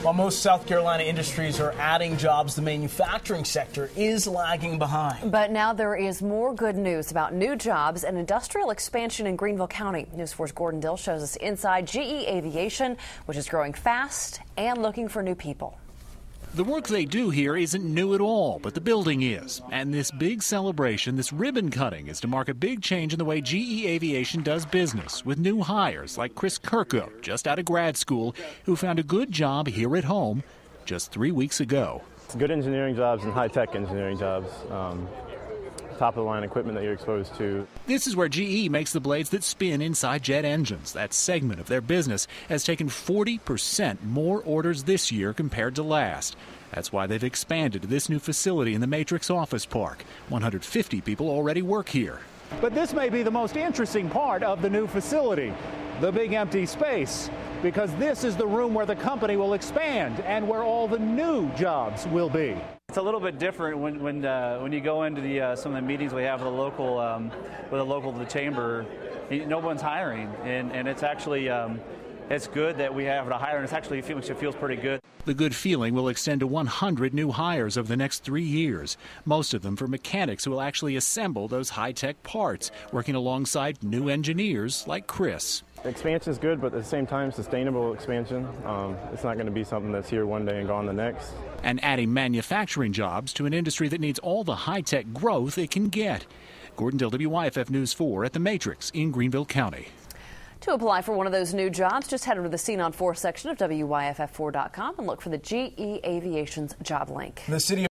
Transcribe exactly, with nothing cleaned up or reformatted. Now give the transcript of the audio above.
While most South Carolina industries are adding jobs, the manufacturing sector is lagging behind. But now there is more good news about new jobs and industrial expansion in Greenville County. News four's Gordon Dill shows us inside G E Aviation, which is growing fast and looking for new people. The work they do here isn't new at all, but the building is. And this big celebration, this ribbon cutting, is to mark a big change in the way G E Aviation does business, with new hires like Chris Kirkup, just out of grad school, who found a good job here at home just three weeks ago. It's good engineering jobs and high-tech engineering jobs. Um, top-of-the-line equipment that you're exposed to. This is where G E makes the blades that spin inside jet engines. That segment of their business has taken forty percent more orders this year compared to last. That's why they've expanded to this new facility in the Matrix Office Park. one hundred fifty people already work here. But this may be the most interesting part of the new facility, the big empty space, because this is the room where the company will expand and where all the new jobs will be. It's a little bit different when when uh, when you go into the uh, some of the meetings we have with the local um, with the local the chamber. No one's hiring, and and it's actually um, it's good that we have to hire, and it's actually it feels, it feels pretty good. The good feeling will extend to one hundred new hires over the next three years. Most of them for mechanics who will actually assemble those high-tech parts, working alongside new engineers like Chris. Expansion is good, but at the same time, sustainable expansion. Um, it's not going to be something that's here one day and gone the next. And adding manufacturing jobs to an industry that needs all the high-tech growth it can get. Gordon Dill, W Y F F News four at the Matrix in Greenville County. To apply for one of those new jobs, just head over to the Scene on four section of W Y F F four dot com and look for the G E Aviation's job link. The city